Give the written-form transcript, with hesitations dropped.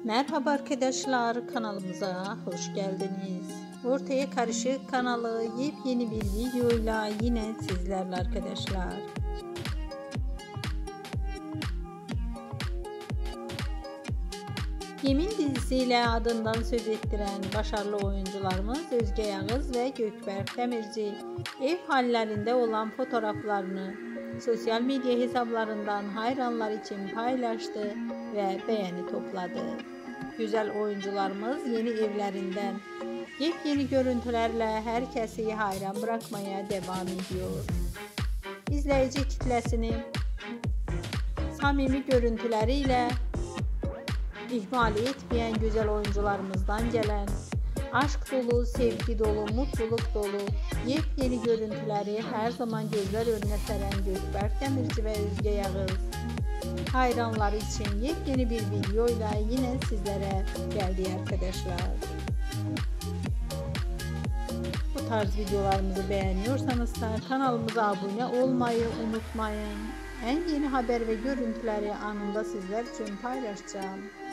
Merhaba arkadaşlar, kanalımıza hoş geldiniz. Ortaya Karışık kanalı yepyeni bir videoyla yine sizlerle arkadaşlar. Yemin dizisiyle adından söz ettiren başarılı oyuncularımız Özge Yağız ve Gökberk Demirci ev hallerinde olan fotoğraflarını sosyal medya hesaplarından hayranlar için paylaştı ve beğeni topladı. Güzel oyuncularımız yeni evlerinden yepyeni görüntülerle herkesi hayran bırakmaya devam ediyor. İzleyici kitlesini samimi görüntüleriyle ihmal etmeyen güzel oyuncularımızdan gelen aşk dolu, sevgi dolu, mutluluk dolu yepyeni görüntüleri her zaman gözler önüne seren Gökberk Demirci ve Özge Yağız hayranlar için yepyeni bir videoyla yine sizlere geldi arkadaşlar. Bu tarz videolarımızı beğeniyorsanız da kanalımıza abone olmayı unutmayın. En yeni haber ve görüntüleri anında sizler için paylaşacağım.